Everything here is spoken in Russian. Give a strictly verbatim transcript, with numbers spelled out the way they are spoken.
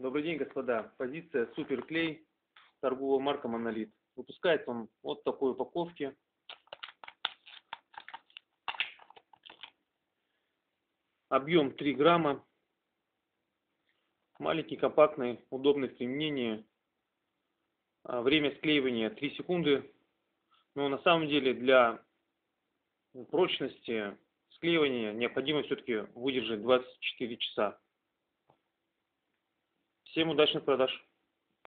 Добрый день, господа. Позиция Суперклей, торговая марка Монолит. Выпускается он вот в такой упаковке. Объем три грамма. Маленький, компактный, удобный в применении. Время склеивания три секунды. Но на самом деле для прочности склеивания необходимо все-таки выдержать двадцать четыре часа. Всем удачных продаж!